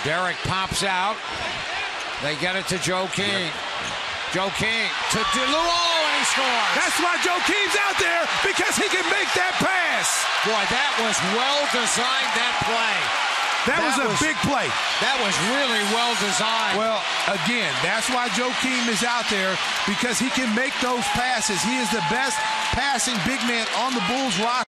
Derek pops out. They get it to Joe King. Joe King to Luol, and he scores. That's why Joe King's out there, because he can make that pass. Boy, that was well designed, that play. That was a big play. That was really well designed. Well, again, that's why Joe King is out there, because he can make those passes. He is the best passing big man on the Bulls roster.